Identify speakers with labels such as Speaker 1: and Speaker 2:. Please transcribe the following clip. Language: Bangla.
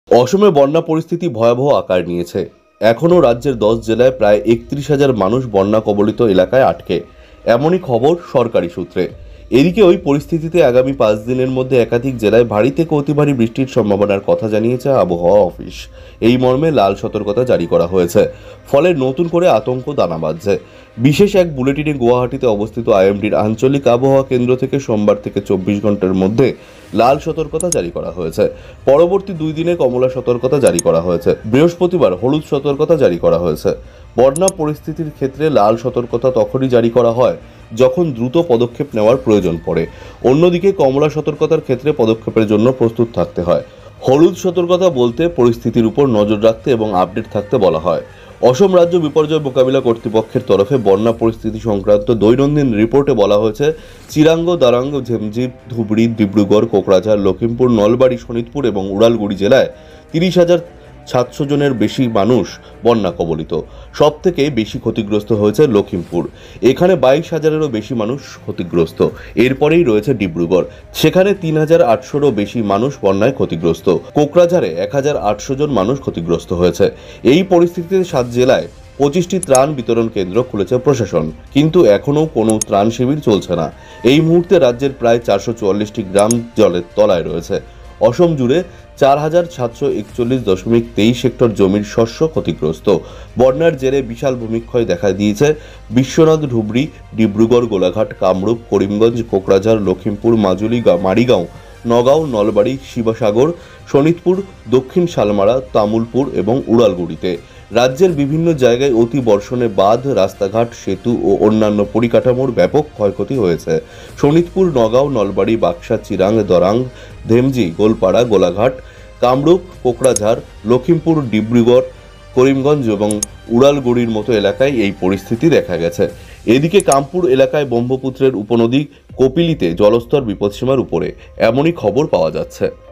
Speaker 1: অসমে বন্যা পরিস্থিতি ভয়াবহ আকার নিয়েছে। এখনও রাজ্যের 10 জেলায় প্রায় 31,000 মানুষ বন্যা কবলিত এলাকায় আটকে, এমনই খবর সরকারি সূত্রে। এদিকে ওই পরিস্থিতিতে আগামী 5 দিনের মধ্যে একাধিক জেলায় ভারী থেকে অতি ভারী বৃষ্টির সম্ভাবনার কথা জানিয়েছে আবহাওয়া অফিস। এই মর্মে লাল সতর্কতা জারি করা হয়েছে। ফলে নতুন করে আতঙ্ক দানা বাঁধছে। বিশেষ এক বুলেটিনে গুয়াহাটিতে অবস্থিত আইএমডির আঞ্চলিক আবহাওয়া কেন্দ্র থেকে সোমবার থেকে 24 ঘন্টার মধ্যে লাল সতর্কতা জারি করা হয়েছে। পরবর্তী 2 দিনে কমলা সতর্কতা জারি করা হয়েছে। বৃহস্পতিবার হলুদ সতর্কতা জারি করা হয়েছে। বন্যা পরিস্থিতির ক্ষেত্রে লাল সতর্কতা তখনই জারি করা হয় যখন দ্রুত পদক্ষেপ নেওয়ার প্রয়োজন পড়ে। অন্যদিকে কমলা সতর্কতার ক্ষেত্রে পদক্ষেপের জন্য প্রস্তুত থাকতে হয়। হলুদ সতর্কতা বলতে পরিস্থিতির উপর নজর রাখতে এবং আপডেট থাকতে বলা হয়। অসম রাজ্য বিপর্যয় মোকাবিলা কর্তৃপক্ষের তরফে বন্যা পরিস্থিতি সংক্রান্ত দৈনন্দিন রিপোর্টে বলা হয়েছে, চিরাঙ্গ, দারাঙ্গ, ঝেমজি, ধুবড়ী, ডিব্রুগড়, কোকরাঝার, লখিমপুর, নলবাড়ী, শোণিতপুর এবং উড়ালগুড়ি জেলায় 30,700 জনের বেশি মানুষ বন্যা কবলিত। সব থেকে বেশি ক্ষতিগ্রস্ত হয়েছে লখিমপুর। এখানে 22,000-এরও বেশি মানুষ ক্ষতিগ্রস্ত। এরপরেই রয়েছে ডিব্রুগড়, সেখানে 3,800-রও বেশি মানুষ বন্যায় ক্ষতিগ্রস্ত। কোকরাঝারে 1,800 জন মানুষ ক্ষতিগ্রস্ত হয়েছে। এই পরিস্থিতিতে 7 জেলায় 25টি ত্রাণ বিতরণ কেন্দ্র খুলেছে প্রশাসন, কিন্তু এখনও কোনো ত্রাণ শিবির চলছে না। এই মুহূর্তে রাজ্যের প্রায় 444টি গ্রাম জলের তলায় রয়েছে। অসম জুড়ে 4,741.23 হেক্টর জমির শস্য ক্ষতিগ্রস্ত। বন্যার জেরে বিশাল ভূমিক্ষয় দেখা দিয়েছে বিশ্বনাথ, ধুবড়ী, ডিব্রুগড়, গোলাঘাট, কামরূপ, করিমগঞ্জ, কোকরাঝার, লখিমপুর, মাজুলি, মারিগাঁও, নগাঁও, নলবাড়ী, শিবসাগর, শোণিতপুর, দক্ষিণ শালমারা, তামুলপুর এবং উড়ালগুড়িতে। রাজ্যের বিভিন্ন জায়গায় অতি বর্ষণে বাঁধ, রাস্তাঘাট, সেতু ও অন্যান্য পরিকাঠামোর ব্যাপক ক্ষয়ক্ষতি হয়েছে। শোণিতপুর, নগাঁও, নলবাড়ী, বাক্সা, চিরাং, দরাং, ধেমজি, গোলপাড়া, গোলাঘাট, কামরূপ, কোকরাঝার, লখিমপুর, ডিব্রুগড়, করিমগঞ্জ এবং উড়ালগুড়ির মতো এলাকায় এই পরিস্থিতি দেখা গেছে। এদিকে কামপুর এলাকায় ব্রহ্মপুত্রের উপনদী কপিলিতে জলস্তর বিপদসীমার উপরে, এমনই খবর পাওয়া যাচ্ছে।